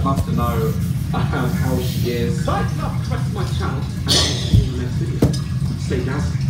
love to know how she is. Like, subscribe to my channel and see you in the next video. Stay down.